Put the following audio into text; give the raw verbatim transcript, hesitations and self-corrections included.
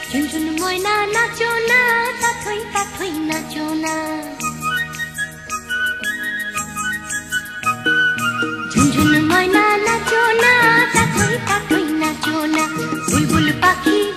ঝুনঝুন ময়না নাচো না, তাথই তাথই নাচো না। ঝুনঝুন ময়না নাচো না, তাথই তাথই নাচো না। বুলবুল পাখি